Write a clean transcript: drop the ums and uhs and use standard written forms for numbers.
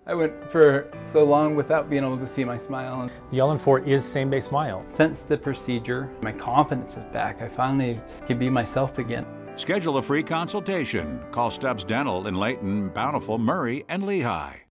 I went for so long without being able to see my smile. The All-On-4 is same-day smile. Since the procedure, my confidence is back. I finally can be myself again. Schedule a free consultation. Call Stubbs Dental in Layton, Bountiful, Murray, and Lehigh.